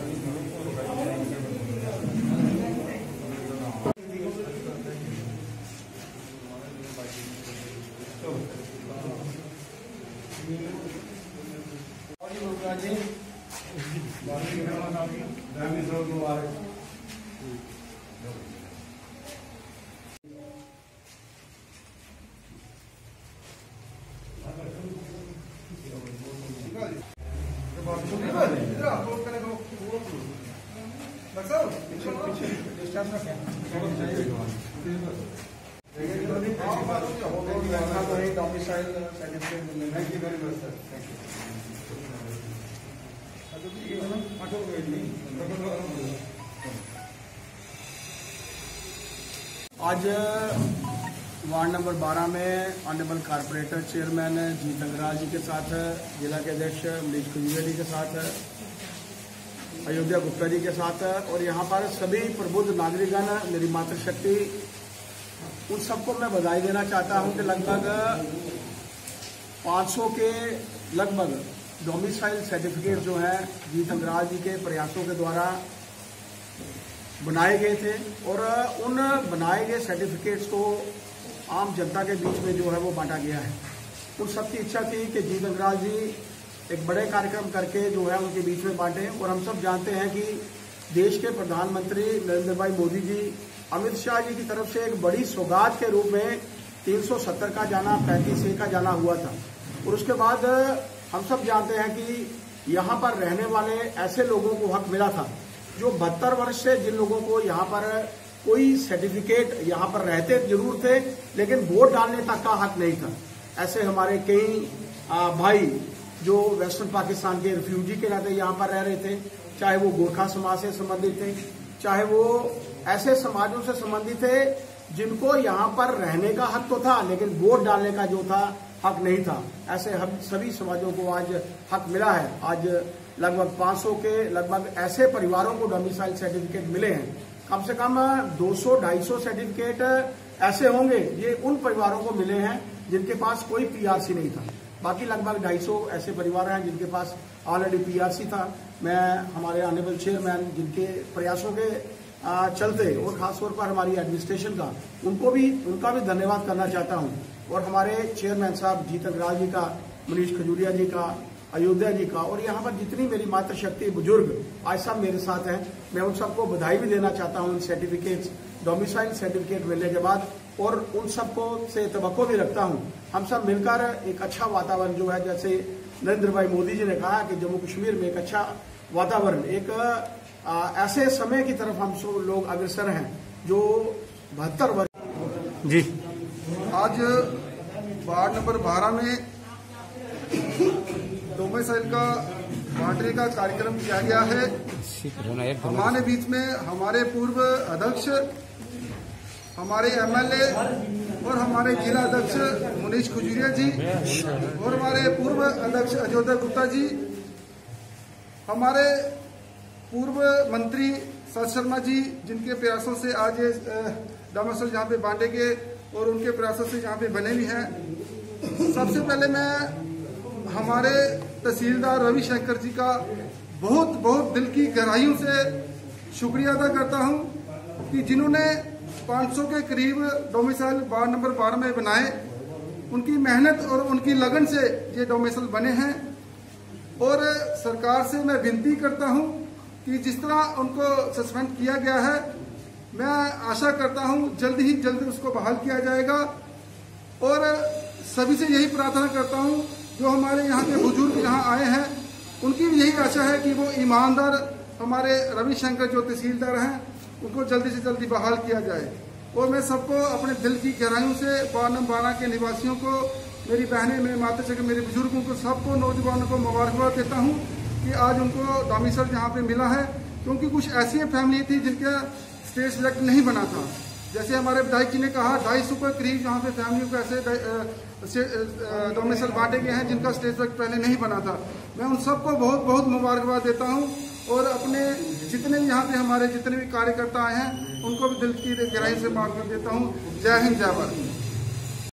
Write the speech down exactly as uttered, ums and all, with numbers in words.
आज ward number बारह में honourable corporator chairman Jeet Angraj ji के साथ, जिला के अध्यक्ष मनीष खजूरिया जी के साथ, अयोध्या गुप्ता जी के साथ और यहाँ पर सभी प्रबुद्ध नागरिकगण, मेरी मातृशक्ति, उन सबको मैं बधाई देना चाहता हूँ कि लगभग पाँच सौ के लगभग डोमिसाइल सर्टिफिकेट जो है जीत अंगराज जी के प्रयासों के द्वारा बनाए गए थे और उन बनाए गए सर्टिफिकेट्स को आम जनता के बीच में जो है वो बांटा गया है। उन सबकी इच्छा थी कि जीत अंगराज जी एक बड़े कार्यक्रम करके जो है उनके बीच में बांटे और हम सब जानते हैं कि देश के प्रधानमंत्री नरेंद्र भाई मोदी जी अमित शाह जी की तरफ से एक बड़ी सौगात के रूप में तीन सौ सत्तर का जाना, पैंतीस ए का जाना हुआ था और उसके बाद हम सब जानते हैं कि यहाँ पर रहने वाले ऐसे लोगों को हक मिला था जो बहत्तर वर्ष से जिन लोगों को यहाँ पर कोई सर्टिफिकेट यहाँ पर रहते जरूर थे लेकिन वोट डालने तक का हक नहीं था। ऐसे हमारे कई भाई जो वेस्टर्न पाकिस्तान के रिफ्यूजी के नाते यहाँ पर रह रहे थे, चाहे वो गोरखा समाज से संबंधित थे, चाहे वो ऐसे समाजों से संबंधित थे जिनको यहाँ पर रहने का हक तो था लेकिन वोट डालने का जो था हक नहीं था। ऐसे हम सभी समाजों को आज हक मिला है। आज लगभग पाँच सौ के लगभग ऐसे परिवारों को डोमिसाइल सर्टिफिकेट मिले हैं। कम से कम दो सौ ढाई सौ सर्टिफिकेट ऐसे होंगे ये उन परिवारों को मिले हैं जिनके पास कोई पीआरसी नहीं था। बाकी लगभग ढाई सौ ऐसे परिवार हैं जिनके पास ऑलरेडी पीआरसी था। मैं हमारे ऑनरेबल चेयरमैन जिनके प्रयासों के चलते और खासतौर पर हमारी एडमिनिस्ट्रेशन का उनको भी उनका भी धन्यवाद करना चाहता हूं और हमारे चेयरमैन साहब जीत अंगराज जी का, मनीष खजूरिया जी का, अयोध्या जी का और यहाँ पर जितनी मेरी मातृशक्ति बुजुर्ग आज सब मेरे साथ हैं, मैं उन सबको बधाई भी देना चाहता हूँ इन सर्टिफिकेट डोमिसाइल सर्टिफिकेट मिलने के बाद और उन सबको से तवक्को भी रखता हूँ हम सब मिलकर एक अच्छा वातावरण जो है, जैसे नरेंद्र भाई मोदी जी ने कहा कि जम्मू कश्मीर में एक अच्छा वातावरण, एक आ, ऐसे समय की तरफ हम सब लोग अग्रसर हैं जो बहत्तर वर्ष जी। आज वार्ड नंबर बारह में डोमिसाइल का बांटने का कार्यक्रम किया गया है। हमारे बीच में हमारे पूर्व अध्यक्ष, हमारे एमएलए और हमारे जिला अध्यक्ष मनीष खजूरिया जी और हमारे पूर्व अध्यक्ष अयोध्या गुप्ता जी, हमारे पूर्व मंत्री सत शर्मा जी जिनके प्रयासों से आज ये डोमिसाइल यहाँ पे बांटे गए और उनके प्रयासों से यहाँ पे बने भी हैं। सबसे पहले मैं हमारे तहसीलदार रविशंकर जी का बहुत बहुत दिल की गहराइयों से शुक्रिया अदा करता हूं कि जिन्होंने पाँच सौ के करीब डोमिसाइल वार्ड नंबर बारह में बनाए। उनकी मेहनत और उनकी लगन से ये डोमिसाइल बने हैं और सरकार से मैं विनती करता हूं कि जिस तरह उनको सस्पेंड किया गया है, मैं आशा करता हूं जल्द ही जल्द उसको बहाल किया जाएगा और सभी से यही प्रार्थना करता हूं जो हमारे यहाँ के बुजुर्ग यहाँ आए हैं उनकी भी यही आशा है कि वो ईमानदार हमारे रविशंकर जो तहसीलदार हैं उनको जल्दी से जल्दी बहाल किया जाए। और मैं सबको अपने दिल की गहराइयों से वार्ड नंबर बारह के निवासियों को, मेरी बहनें, मेरे माता के मेरे बुजुर्गों को, सबको नौजवानों को मुबारकबाद देता हूँ कि आज उनको डोमिसाइल यहाँ पे मिला है, क्योंकि कुछ ऐसी फैमिली थी जिनका स्टेट सिलेक्ट नहीं बना था। जैसे हमारे विधायक जी ने कहा ढाई सौ के करीब यहाँ पे फैमिली को ऐसे डोमिसाइल बांटे गए हैं जिनका स्टेट सिलेक्ट पहले नहीं बना था। मैं उन सबको बहुत बहुत मुबारकबाद देता हूँ और अपने जितने भी यहाँ पे हमारे जितने भी कार्यकर्ता आए हैं उनको भी दिल की गहराई से मुबारकबाद देता हूँ। जय हिंद, जय भारत।